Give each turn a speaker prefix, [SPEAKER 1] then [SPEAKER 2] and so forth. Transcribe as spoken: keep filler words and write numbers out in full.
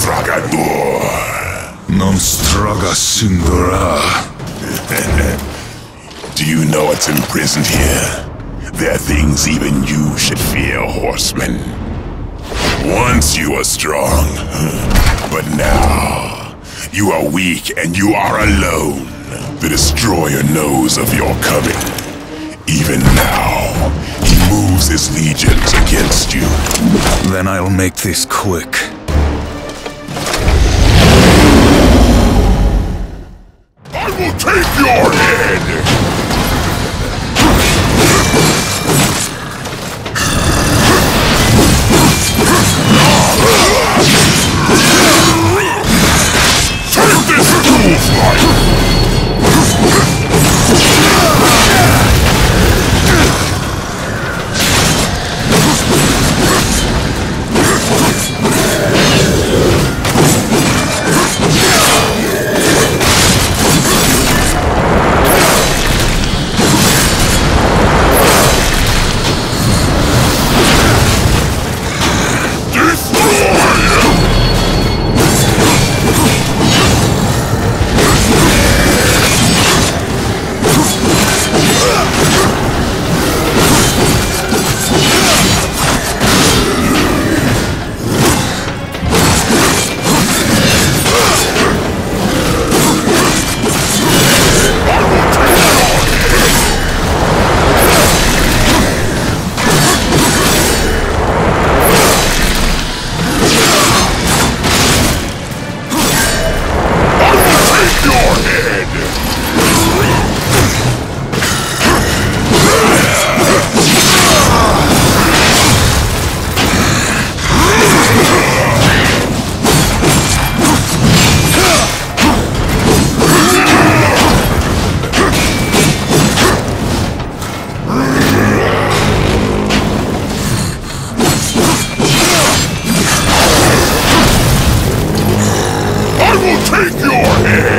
[SPEAKER 1] Stragador.
[SPEAKER 2] Non straga sindora.
[SPEAKER 1] Do you know what's imprisoned here? There are things even you should fear, horseman. Once you were strong, but now you are weak and you are alone. The Destroyer knows of your coming. Even now, he moves his legions against you.
[SPEAKER 2] Then I'll make this quick.
[SPEAKER 1] I will take your head! Take this fool's life! Take your head!